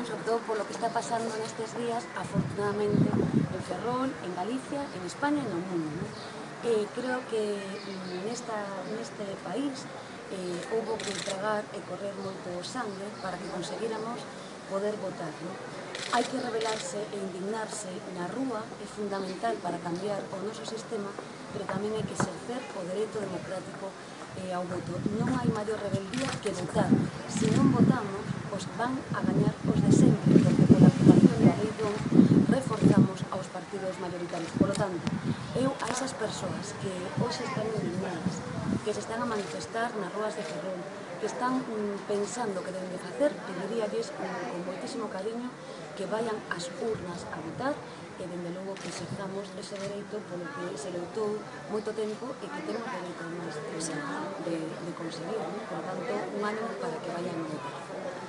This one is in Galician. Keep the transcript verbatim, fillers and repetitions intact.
sobre todo por lo que está pasando nestes días, afortunadamente, en Ferrol, en Galicia, en España e no mundo, ¿no? Eh, creo que nesta, neste país eh, houve que tragar e correr moito sangue para que conseguíramos poder votar, ¿no? Hai que rebelarse e indignarse na rúa, é fundamental para cambiar o noso sistema, pero tamén hai que exercer o dereito democrático eh, ao voto. Non hai maior rebeldía que votar. Se non votamos, os van a gañar os de sempre, porque pola aplicación da lei do reforzamos aos partidos mayoritarios. Por lo tanto, eu a esas persoas que hoxe están indignadas, que se están a manifestar nas ruas de Ferrol, que están mm, pensando que deben de facer, pediríalles mm, con moitísimo cariño que vayan ás urnas a votar e, dende logo, que exerzamos ese dereito polo que se loitou moito tempo e que temos dereito máis de, de, de conseguir, ¿no? Por tanto, un ánimo para que vayan a votar.